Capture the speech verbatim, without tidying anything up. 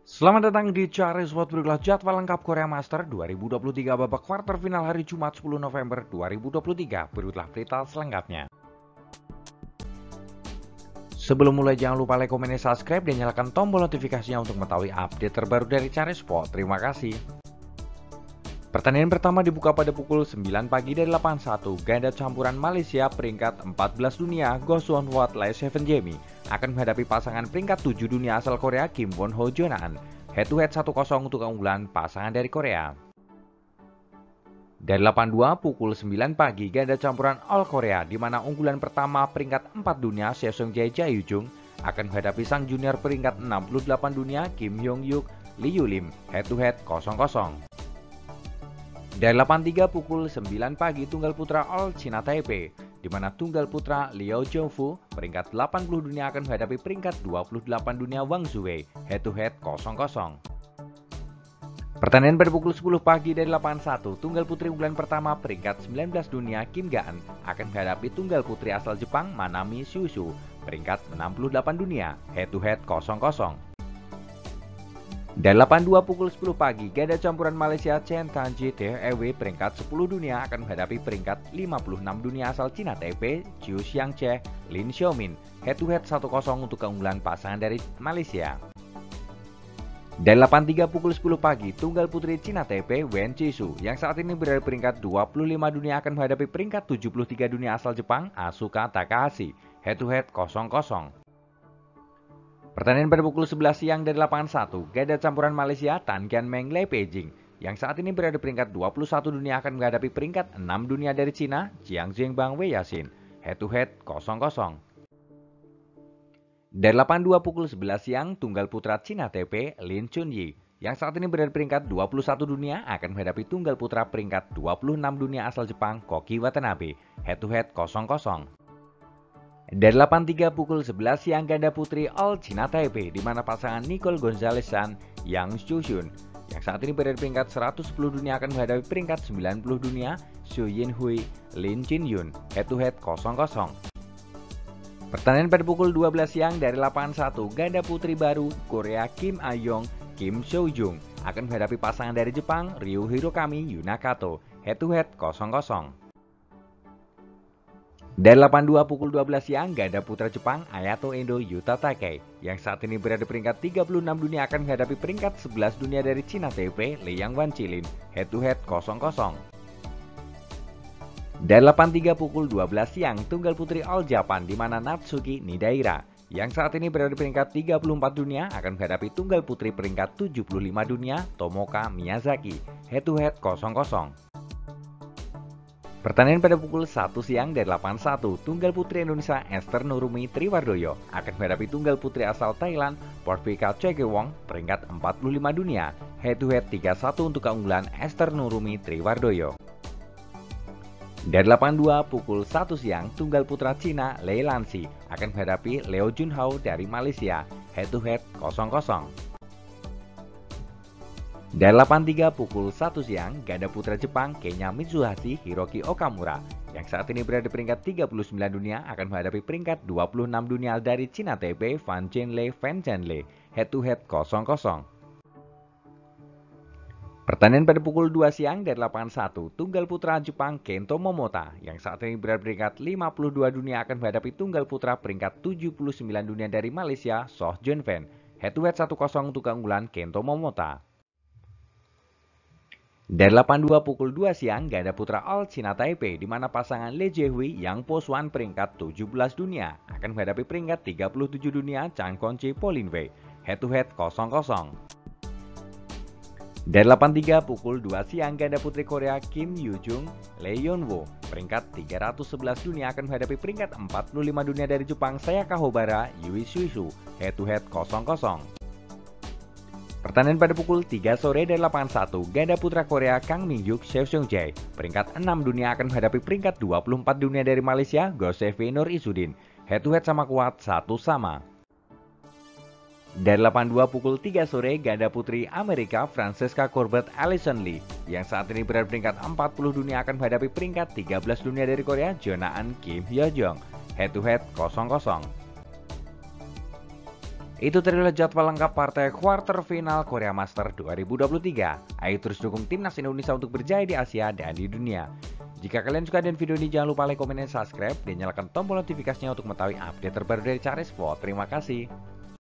Selamat datang di Cari Sport, berikutlah jadwal lengkap Korea Master dua ribu dua puluh tiga babak kuarter final hari Jumat sepuluh November dua ribu dua puluh tiga. Berikutlah berita selengkapnya. Sebelum mulai jangan lupa like, komen, dan subscribe dan nyalakan tombol notifikasinya untuk mengetahui update terbaru dari Cari Sport. Terima kasih. Pertandingan pertama dibuka pada pukul sembilan pagi dari lapangan satu. Ganda campuran Malaysia peringkat empat belas dunia Go Suan Wat Lee Seven Jamie akan menghadapi pasangan peringkat tujuh dunia asal Korea Kim Won Ho Jonaan. Head to head satu kosong untuk keunggulan pasangan dari Korea. Dari delapan dua pukul sembilan pagi ganda campuran All Korea di mana unggulan pertama peringkat empat dunia Seo Jae Jae Yujung akan menghadapi sang junior peringkat enam puluh delapan dunia Kim Hyung Yuk Lee Yu Lim. Head to head kosong kosong. Dari delapan tiga pukul sembilan pagi tunggal putra All China Taipei, di mana tunggal putra Liao Zhongfu peringkat delapan puluh dunia akan menghadapi peringkat dua puluh delapan dunia Wang Zuwei, head to head kosong kosong. Pertandingan pada pukul sepuluh pagi dari lapangan satu, tunggal putri unggulan pertama peringkat sembilan belas dunia Kim Gaan akan menghadapi tunggal putri asal Jepang Manami Shushu peringkat enam puluh delapan dunia, head to head kosong kosong. Dari delapan dua pukul sepuluh pagi, ganda campuran Malaysia Chen Tanji T E W peringkat sepuluh dunia akan menghadapi peringkat lima puluh enam dunia asal Cina Taipei Chiu Xiangche Lin Xiaomin, head to head satu kosong untuk keunggulan pasangan dari Malaysia. Dari delapan tiga pukul sepuluh pagi, tunggal putri Cina Taipei Wen Qixu yang saat ini berada di peringkat dua puluh lima dunia akan menghadapi peringkat tujuh puluh tiga dunia asal Jepang Asuka Takahashi, head to head kosong kosong. Pertandingan pada pukul sebelas siang dari lapangan satu, ganda campuran Malaysia Tan Kian Meng Lee Peijing yang saat ini berada di peringkat dua puluh satu dunia akan menghadapi peringkat enam dunia dari Cina Jiang Zhengbang Wei Yashin, head to head kosong kosong. Dari delapan dua pukul sebelas siang, tunggal putra Cina Taipei Lin Chunyi yang saat ini berada di peringkat dua puluh satu dunia akan menghadapi tunggal putra peringkat dua puluh enam dunia asal Jepang Koki Watanabe, head to head kosong kosong. Dari delapan tiga pukul sebelas siang ganda putri All China Taipei di mana pasangan Nicole Gonzalez San Yang Xiuxun yang saat ini berada di peringkat seratus sepuluh dunia akan menghadapi peringkat sembilan puluh dunia Xu Yinhui Lin Jinyun, head to head kosong kosong. Pertandingan pada pukul dua belas siang dari lapangan satu, ganda putri baru Korea Kim A-young Kim Seo-jung akan menghadapi pasangan dari Jepang Ryu Hirokami Yunakato, head to head kosong kosong. Dari delapan dua pukul dua belas siang, ganda putra Jepang Ayato Endo Yuta Takei yang saat ini berada di peringkat tiga puluh enam dunia akan menghadapi peringkat sebelas dunia dari Cina Taipei Liang Wanqilin, head to head kosong kosong. Dari delapan tiga pukul dua belas siang, tunggal putri All Japan di mana Natsuki Nidaira yang saat ini berada di peringkat tiga puluh empat dunia akan menghadapi tunggal putri peringkat tujuh puluh lima dunia Tomoka Miyazaki, head to head kosong kosong. Pertandingan pada pukul satu siang dari lapangan satu, tunggal putri Indonesia Esther Nurumi Triwardoyo akan menghadapi tunggal putri asal Thailand Porvika Chegewong peringkat empat puluh lima dunia, head to head tiga satu untuk keunggulan Esther Nurumi Triwardoyo. Dari delapan dua pukul satu siang, tunggal putra Cina Lei Lanxi akan menghadapi Leo Junhao dari Malaysia, head to head kosong kosong. Dari delapan tiga pukul satu siang, ganda putra Jepang Kenya Mitsuhashi Hiroki Okamura yang saat ini berada di peringkat tiga puluh sembilan dunia akan menghadapi peringkat dua puluh enam dunia dari Cina Taipei Fan Chenle Fan Chenle, head to head kosong kosong. Pertandingan pada pukul dua siang dari lapangan satu, tunggal putra Jepang Kento Momota yang saat ini berada di peringkat lima puluh dua dunia akan menghadapi tunggal putra peringkat tujuh puluh sembilan dunia dari Malaysia Soh Jun Fen, head to head satu kosong untuk keunggulan Kento Momota. Dari delapan dua pukul dua siang, ganda putra All China Taipei di mana pasangan Lee Jae-hui Yang Po-swan peringkat tujuh belas dunia akan menghadapi peringkat tiga puluh tujuh dunia Chan Konchi Pauline Wei, head to head kosong kosong. Dari delapan tiga pukul dua siang, ganda putri Korea Kim Yoo-jung Lee Yeon-woo peringkat tiga ratus sebelas dunia akan menghadapi peringkat empat puluh lima dunia dari Jepang Sayaka Hobara Yui Suisu, head to head kosong kosong. Pertandingan pada pukul tiga sore dari lapangan satu, ganda putra Korea Kang Min-hyuk Seo Seung-jae peringkat enam dunia akan menghadapi peringkat dua puluh empat dunia dari Malaysia Go Sevi Nur Isudin, head to head sama kuat satu sama. Dari delapan dua pukul tiga sore, ganda putri Amerika Francesca Corbett Alison Lee yang saat ini berada di peringkat empat puluh dunia akan menghadapi peringkat tiga belas dunia dari Korea Jonaan Kim Hyo-jong, head to head kosong kosong. Itu tadi jadwal lengkap partai quarter final Korea Master dua ribu dua puluh tiga. Ayo terus dukung timnas Indonesia untuk berjaya di Asia dan di dunia. Jika kalian suka dengan video ini, jangan lupa like, komen, dan subscribe, dan nyalakan tombol notifikasinya untuk mengetahui update terbaru dari Cahres Sport. Terima kasih.